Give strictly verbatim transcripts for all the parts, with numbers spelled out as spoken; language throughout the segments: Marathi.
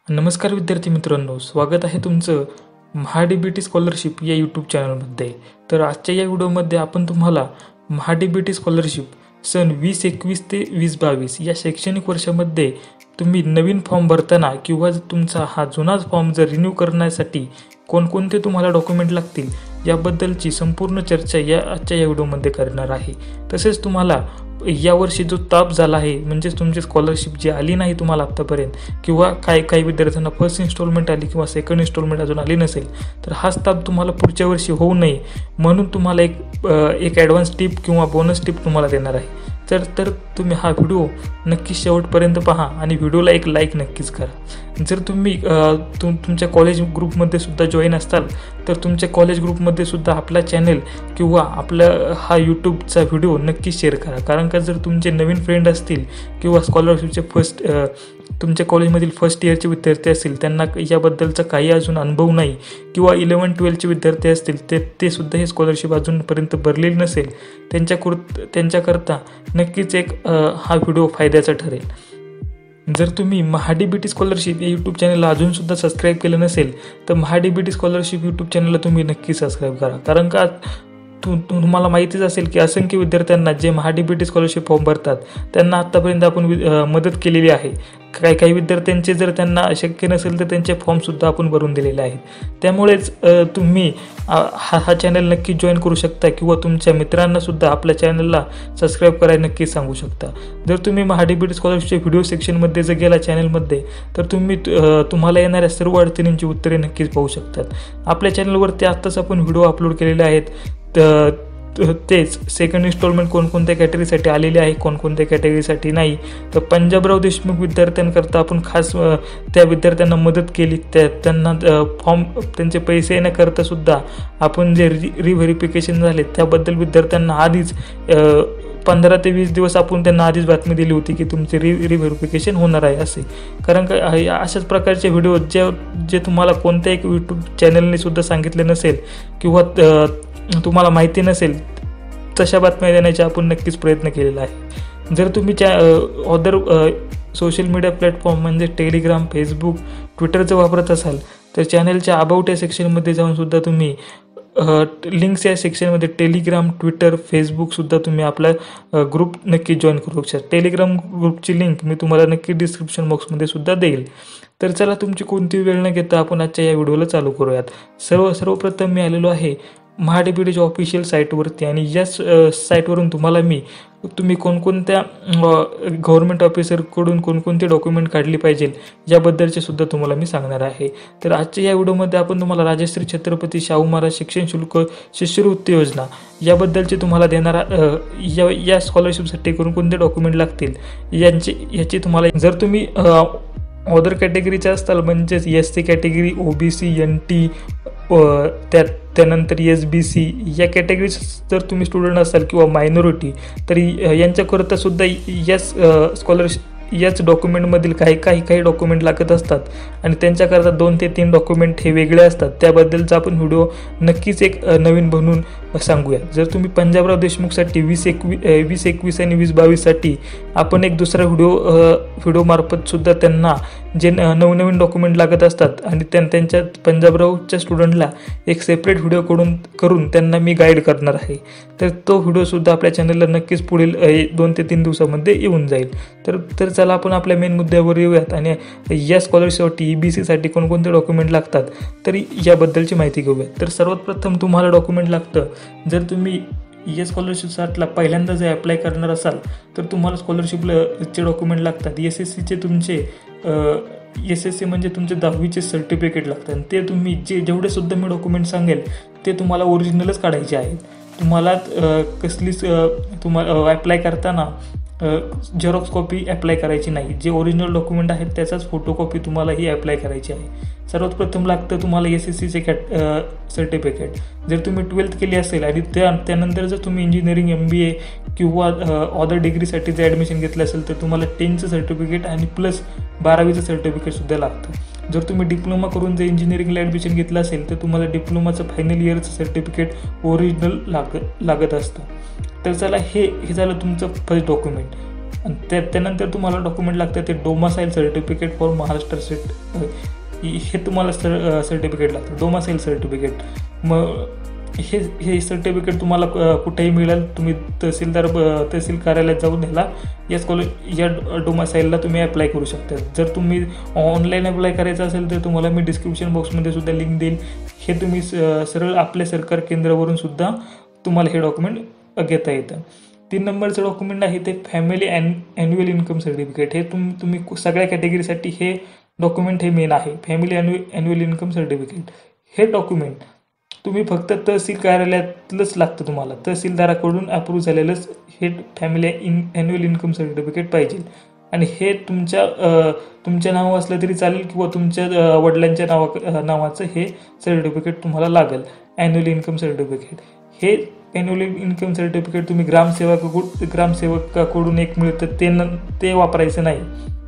नमस्कार विद्यार्थी मित्रांनो, स्वागत आहे तुमचं महाडीबीटी स्कॉलरशिप या यूट्यूब चॅनलमध्ये. तर आजच्या या व्हिडिओमध्ये आपण तुम्हाला महाडीबीटी स्कॉलरशिप सन वीस एकवीस ते वीस बावीस या शैक्षणिक वर्षामध्ये तुम्ही नवीन फॉर्म भरताना किंवा तुमचा हा जुनाच फॉर्म जर रिन्यू करण्यासाठी कोणकोणते तुम्हाला डॉक्युमेंट लागतील याबद्दलची संपूर्ण चर्चा या आजच्या या व्हिडिओमध्ये करणार आहे. तसेच तुम्हाला यावर्षी जो ताप झाला आहे, म्हणजेच तुमची स्कॉलरशिप जी आली नाही तुम्हाला आत्तापर्यंत, किंवा काही काही विद्यार्थ्यांना फर्स्ट इन्स्टॉलमेंट आली किंवा सेकंड इन्स्टॉलमेंट अजून आली नसेल, तर हाच ताप तुम्हाला पुढच्या वर्षी होऊ नये म्हणून तुम्हाला एक एक ॲडव्हान्स टिप किंवा बोनस टिप तुम्हाला देणार आहे. तर तर तुम्ही हा व्हिडिओ नक्की शेवटपर्यंत पहा आणि व्हिडिओला एक लाईक नक्कीच करा. जर तुम्ही तुम तुमच्या कॉलेज ग्रुपमध्ये सुद्धा जॉईन असताल तर तुमच्या कॉलेज ग्रुपमध्ये सुद्धा आपला चॅनल किंवा आपला हा यूट्यूबचा व्हिडिओ नक्की शेअर करा. कारण का जर तुमचे नवीन फ्रेंड असतील किंवा स्कॉलरशिपचे फर्स्ट तुमच्या कॉलेजमधील फर्स्ट इयरचे विद्यार्थी असतील, त्यांना याबद्दलचा काही अजून अनुभव नाही, किंवा इलेवन ट्वेल्थचे विद्यार्थी असतील ते ते सुद्धा हे स्कॉलरशिप अजूनपर्यंत भरलेली नसेल, त्यांच्याकर त्यांच्याकरता नक्कीच एक हा व्हिडिओ फायद्याचा ठरेल. जर तुम्ही महाडीबीटी स्कॉलरशिप या यूट्यूब चॅनलला अजूनसुद्धा सबस्क्राईब केलं नसेल तर महाडीबीटी स्कॉलरशिप यूट्यूब चॅनलला तुम्ही नक्की सबस्क्राईब करा. कारण का तु तुम्हाला माहितीच असेल की असंख्य विद्यार्थ्यांना जे महाडीबीटी स्कॉलरशिप फॉर्म भरतात त्यांना आत्तापर्यंत आपण मदत केलेली आहे. काही काही विद्यार्थ्यांचे जर त्यांना शक्य नसेल तर त्यांचे फॉर्मसुद्धा आपण भरून दिलेले आहेत. त्यामुळेच तुम्ही हा हा चॅनल नक्की जॉईन करू शकता किंवा तुमच्या मित्रांनासुद्धा आपल्या चॅनलला सबस्क्राईब करायला नक्की सांगू शकता. जर तुम्ही महाडीबीटी स्कॉलरशिपच्या व्हिडिओ सेक्शनमध्ये जर गेला चॅनलमध्ये तर तुम्ही तुम्हाला येणाऱ्या सर्व अडचणींची उत्तरे नक्कीच पाहू शकतात. आपल्या चॅनलवरती आत्ताच आपण व्हिडिओ अपलोड केलेले आहेत. तेच सेकंड इन्स्टॉलमेंट कोणकोणत्या कॅटेगरीसाठी आलेले आहे, कोणकोणत्या कॅटेगरीसाठी नाही. तर पंजाबराव देशमुख विद्यार्थ्यांकरता आपण खास त्या विद्यार्थ्यांना मदत केली. त्या त्यांना फॉर्म त्यांचे पैसे येण्याकरता सुद्धा आपण जे रि रिव्हेरिफिकेशन झाले त्याबद्दल विद्यार्थ्यांना आधीच पंधरा ते वीस दिवस आपण त्यांना आधीच बातमी दिली होती की तुमचे रि रिव्हेरिफिकेशन होणार आहे असे. कारण का अशाच प्रकारचे व्हिडिओ जे जे तुम्हाला कोणत्या एक यूट्यूब चॅनलने सुद्धा सांगितले नसेल किंवा तुम्हाला माहिती नसेल, तशा बातम्या देण्याचा आपण नक्कीच प्रयत्न केलेला आहे. जर तुम्ही च्या अदर सोशल मीडिया प्लॅटफॉर्म म्हणजे टेलिग्राम, फेसबुक, ट्विटरचं वापरत असाल तर चॅनलच्या अबाउट या सेक्शनमध्ये जाऊनसुद्धा तुम्ही लिंक्स या सेक्शनमध्ये टेलिग्राम, ट्विटर, फेसबुकसुद्धा तुम्ही आपला ग्रुप नक्की जॉईन करू शकता. टेलिग्राम ग्रुपची लिंक मी तुम्हाला नक्की डिस्क्रिप्शन बॉक्समध्ये सुद्धा देईल. तर चला तुमची कोणती वेळ न घेता आपण आजच्या या व्हिडिओला चालू करूयात. सर्व सर्वप्रथम मी आलेलो आहे महाडीबीटीच्या ऑफिशियल साईटवरती, आणि याच साईटवरून तुम्हाला मी तुम्ही कोणकोणत्या गव्हर्नमेंट ऑफिसरकडून कोणकोणते डॉक्युमेंट काढली पाहिजे याबद्दलचे सुद्धा तुम्हाला मी सांगणार आहे. तर आजच्या या व्हिडिओमध्ये आपण तुम्हाला राजश्री छत्रपती शाहू महाराज शिक्षण शुल्क शिष्यवृत्ती योजना याबद्दलचे तुम्हाला देणारा या या स्कॉलरशिपसाठी कोणकोणते डॉक्युमेंट लागतील यांची याची तुम्हाला, जर तुम्ही अदर कॅटेगरीचे असताल म्हणजेच S C category, O B C, N T, त्यात त्यानंतर एस बी सी या कॅटेगरी जर तुम्ही स्टुडंट असाल किंवा मायनॉरिटी, तर यांच्याकरता सुद्धा याच स्कॉलरशिप याच डॉक्युमेंटमधील काही काही काही डॉक्युमेंट लागत असतात आणि त्यांच्याकरता दोन ते तीन डॉक्युमेंट हे वेगळे असतात. त्याबद्दलचा आपण व्हिडिओ नक्कीच एक नवीन बनवून सांगूया. जर तुम्ही पंजाबराव देशमुखसाठी वीस एकवी वीस एकवीस आणि वीस बावीससाठी आपण एक दुसरा व्हिडिओ व्हिडिओमार्फत सुद्धा त्यांना जे नवनवीन डॉक्युमेंट लागत असतात आणि त्यां त्यांच्या पंजाबरावच्या स्टुडंटला एक सेपरेट व्हिडिओ करून करून त्यांना मी गाईड करणार आहे. तर तो व्हिडिओसुद्धा आपल्या चॅनलला नक्कीच पुढील दोन ते तीन दिवसामध्ये येऊन जाईल. तर तर चला आपण आपल्या मेन मुद्द्यावर येऊयात आणि या स्कॉलरशिपसाठी ई बी सीसाठी कोणकोणते डॉक्युमेंट लागतात तरी याबद्दलची माहिती घेऊया. तर सर्वात प्रथम तुम्हाला डॉक्युमेंट लागतं, जर तुम्ही या स्कॉलरशिपसाठीला पहिल्यांदा जर अप्लाय करणार असाल तर तुम्हाला स्कॉलरशिपचे डॉक्युमेंट लागतात. एस एस सीचे तुमचे एस एस सी म्हणजे तुमचे दहावीचे सर्टिफिकेट लागतात, आणि ते तुम्ही जे जेवढे सुद्धा मी डॉक्युमेंट सांगेल ते तुम्हाला ओरिजिनलच काढायचे आहेत. तुम्हाला कसलीच तुम्हाला ॲप्लाय करताना झेरॉक्स कॉपी अप्लाय करायची नाही. जे ओरिजिनल डॉक्युमेंट आहेत त्याचाच फोटोकॉपी तुम्हाला ही अप्लाय करायची आहे. सर्वात प्रथम लागतं तुम्हाला एस एस सीचे कॅट सर्टिफिकेट. जर तुम्ही ट्वेल्थ केली असेल आणि त्या त्यानंतर जर तुम्ही इंजिनिअरिंग, एम बी ए किंवा अदर डिग्रीसाठी जर ॲडमिशन घेतलं असेल तर तुम्हाला टेनचं सर्टिफिकेट आणि प्लस बारावीचं सर्टिफिकेटसुद्धा लागतं. जर तुम्ही डिप्लोमा करून जर इंजिनिअरिंगला ॲडमिशन घेतलं असेल तर तुम्हाला डिप्लोमाचं फायनल इयरचं सर्टिफिकेट ओरिजिनल लाग लागत असतं. तर चला हे हे झालं तुमचं फर्स्ट डॉक्युमेंट. आणि त्या त्यानंतर तुम्हाला डॉक्युमेंट लागतं ते domicile certificate for Maharashtra state, हे तुम्हाला सर सर्टिफिकेट लागतं डोमासाईल सर्टिफिकेट. मग हे हे सर्टिफिकेट तुम्हाला कुठेही मिळेल, तुम्ही तहसीलदार तहसील कार्यालयात जाऊन ह्याला या स्कॉलर या डोमासाईलला तुम्ही अप्लाय करू शकता. जर तुम्ही ऑनलाईन अप्लाय करायचं असेल तर तुम्हाला मी डिस्क्रिप्शन बॉक्समध्ये सुद्धा लिंक देईल. हे तुम्ही सरळ आपल्या सरकार केंद्रावरून सुद्धा तुम्हाला हे डॉक्युमेंट घेता येतं. तीन नंबरचं डॉक्युमेंट आहे ते family an annual income certificate. हे तुम तुम्ही सगळ्या कॅटेगरीसाठी हे डॉक्युमेंट हे मेन आहे, family annual annual income certificate. हे डॉक्युमेंट तुम्ही फक्त तहसील कार्यालयातलंच लागतं, तुम्हाला तहसीलदाराकडून अप्रूव्ह झालेलंच हे family in annual income certificate पाहिजे. आणि हे तुमच्या तुमच्या नाव असलं तरी चालेल किंवा तुमच्या वडिलांच्या नावा नावाचं हे सर्टिफिकेट तुम्हाला लागेल, ॲन्युअल इन्कम सर्टिफिकेट. हे ॲन्युअल इन्कम सर्टिफिकेट तुम्ही ग्रामसेवकाकडून ग्रामसेवकाकडून एक मिळतं ते न ते वापरायचं नाही.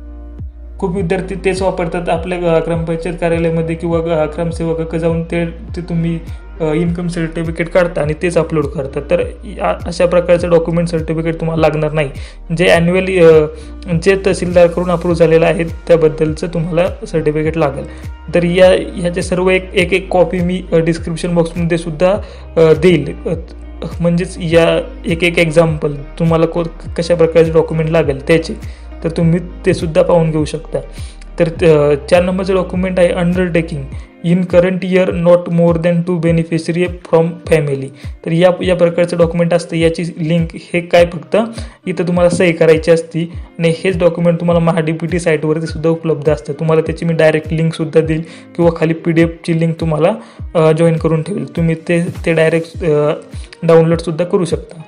खूप विद्यार्थी तेच वापरतात आपल्या ग्रामपंचायत कार्यालयामध्ये किंवा ग्रामसेवकाकडे जाऊन ते ते तुम्ही इन्कम सर्टिफिकेट काढता आणि तेच अपलोड करतात. तर अशा प्रकारचं डॉक्युमेंट सर्टिफिकेट तुम्हाला लागणार नाही. जे ॲन्युअली जे तहसीलदारकडून अप्रूव्ह झालेलं आहे त्याबद्दलचं तुम्हाला सर्टिफिकेट लागेल. तर या ह्याचे सर्व एक एक एक कॉपी मी डिस्क्रिप्शन बॉक्समध्ये सुद्धा देईल. म्हणजेच या एक एक एक्झाम्पल तुम्हाला को कशा प्रकारचे डॉक्युमेंट लागेल त्याचे, तर तुम्ही ते सुद्धा पाहून घेऊ शकता. तर चार नंबरचं डॉक्युमेंट आहे undertaking in current year not more than two beneficiary from family. तर या या प्रकारचं डॉक्युमेंट असतं. याची लिंक हे काय फक्त इथं तुम्हाला सही करायची असती आणि हेच डॉक्युमेंट तुम्हाला महाडीबीटी साईटवरती सुद्धा उपलब्ध असतं. तुम्हाला त्याची मी डायरेक्ट लिंकसुद्धा देईल किंवा खाली पी डी एफची लिंक तुम्हाला जॉईन करून ठेवेल. तुम्ही ते ते डायरेक्ट डाउनलोडसुद्धा करू शकता.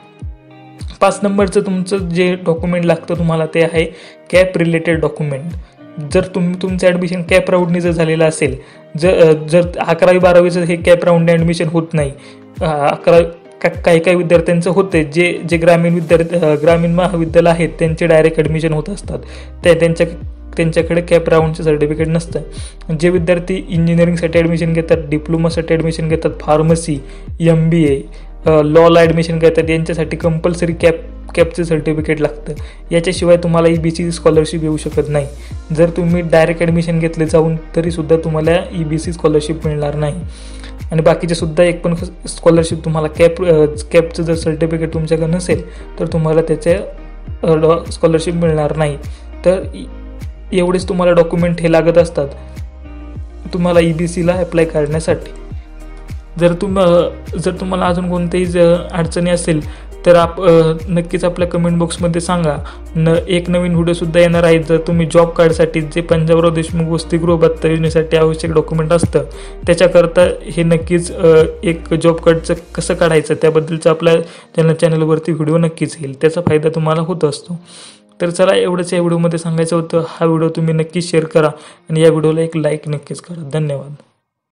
पाच नंबरचं तुमचं जे डॉक्युमेंट लागतं तुम्हाला ते आहे कॅप रिलेटेड डॉक्युमेंट. जर तुम तुमचं ॲडमिशन कॅप राऊंडने जर झालेलं असेल, जर जर अकरावी बारावीचं हे कॅप राऊंडने ॲडमिशन होत नाही, अकरा का काही काही विद्यार्थ्यांचं होते जे जे ग्रामीण विद्यार्थी ग्रामीण महाविद्यालय आहेत त्यांचे डायरेक्ट ॲडमिशन होत असतात, त्या त्यांच्या त्यांच्याकडे कॅप राऊंडचं सर्टिफिकेट नसतं. जे विद्यार्थी इंजिनिअरिंगसाठी ॲडमिशन घेतात, डिप्लोमासाठी ॲडमिशन घेतात, फार्मसी, एम बी ए, लॉला ॲडमिशन घेतात, यांच्यासाठी कंपल्सरी कॅप कॅपचं सर्टिफिकेट लागतं. याच्याशिवाय तुम्हाला ई बी सी स्कॉलरशिप येऊ शकत नाही. जर तुम्ही डायरेक्ट ॲडमिशन घेतले जाऊन तरीसुद्धा तुम्हाला ई बी सी स्कॉलरशिप मिळणार नाही. आणि बाकीचे सुद्धा एक पण स्कॉलरशिप तुम्हाला कॅप कॅपचं जर सर्टिफिकेट तुमच्याकडे नसेल तर तुम्हाला त्याचे स्कॉलरशिप मिळणार नाही. तर एवढेच तुम्हाला डॉक्युमेंट हे लागत असतात तुम्हाला ई बी सीला अप्लाय करण्यासाठी. जर तुम जर तुम्हाला अजून कोणत्याही अडचणी असेल तर आप नक्कीच आपल्या कमेंट बॉक्समध्ये सांगा. न एक नवीन व्हिडिओसुद्धा येणार आहे. जर तुम्ही जॉब कार्डसाठी जे पंजाबराव देशमुख वसतिगृह भत्ता योजनेसाठी आवश्यक डॉक्युमेंट असतं त्याच्याकरता हे नक्कीच एक जॉब कार्डचं कसं काढायचं त्याबद्दलचं आपल्या चॅनल चॅनलवरती व्हिडिओ नक्कीच येईल. त्याचा फायदा तुम्हाला होत असतो. तर चला एवढंच या व्हिडिओमध्ये सांगायचं होतं. हा व्हिडिओ तुम्ही नक्कीच शेअर करा आणि या व्हिडिओला एक लाईक नक्कीच करा. धन्यवाद.